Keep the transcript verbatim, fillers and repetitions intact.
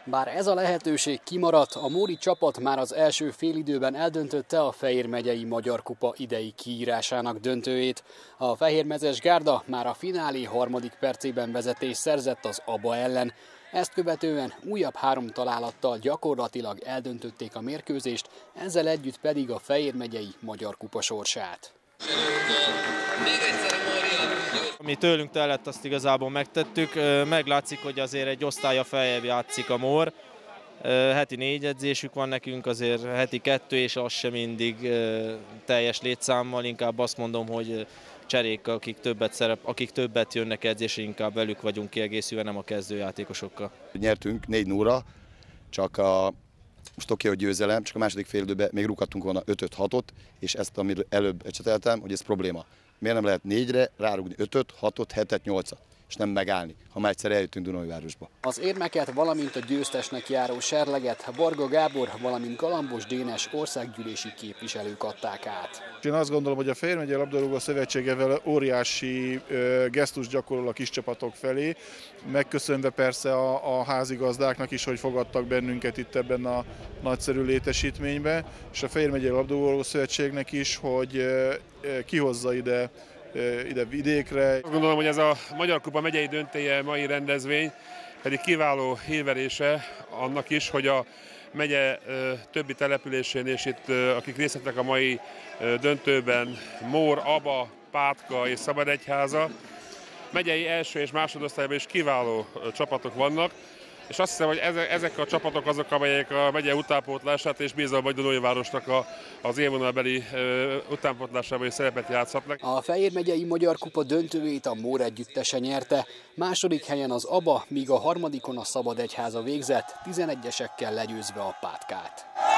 Bár ez a lehetőség kimaradt, a móri csapat már az első félidőben eldöntötte a Fejér megyei Magyar Kupa idei kiírásának döntőjét. A fehérmezes gárda már a finálé harmadik percében vezetést szerzett az Aba ellen. Ezt követően újabb három találattal gyakorlatilag eldöntötték a mérkőzést, ezzel együtt pedig a Fejér megyei Magyar Kupa sorsát. Ami tőlünk tellett, azt igazából megtettük. Meglátszik, hogy azért egy osztálya feljebb játszik a Mór. Heti négy edzésük van nekünk, azért heti kettő, és az sem mindig teljes létszámmal. Inkább azt mondom, hogy cserék, akik többet, szerep, akik többet jönnek edzésre, inkább velük vagyunk kiegészülve, nem a kezdőjátékosokkal. Nyertünk négy nullra, csak a most oké, hogy győzelem, csak a második fél időben még rúghattunk volna ötöt hatot, és ezt, amit előbb ecseteltem, hogy ez probléma. Miért nem lehet négyre rárúgni ötöt, hatot, hetet, nyolcat, és nem megállni, ha már egyszer eljöttünk Dunaújvárosba. Az érmeket, valamint a győztesnek járó serleget Varga Gábor, valamint Galambos Dénes országgyűlési képviselők adták át. Én azt gondolom, hogy a Fejér megyei labdarúgó szövetségevel óriási gesztus gyakorol a kis csapatok felé, megköszönve persze a, a házigazdáknak is, hogy fogadtak bennünket itt ebben a nagyszerű létesítményben, és a Fejér megyei labdarúgó szövetségnek is, hogy kihozza ide ide vidékre. Azt gondolom, hogy ez a Magyar Kupa megyei döntője mai rendezvény pedig kiváló hírverése annak is, hogy a megye többi településén, és itt akik részt vettek a mai döntőben, Mór, Aba, Pátka és Szabadegyháza, megyei első és másodosztályban is kiváló csapatok vannak, és azt hiszem, hogy ezek a csapatok azok, amelyek a megye utánpótlását, és bízom, hogy Dunaújvárosnak az élvonalbeli utánpótlásában is szerepet játszhatnak. A Fejér megyei Magyar Kupa döntőjét a Mór együttese nyerte, második helyen az Aba, míg a harmadikon a Szabadegyháza végzett, tizenegyesekkel legyőzve a Pátkát.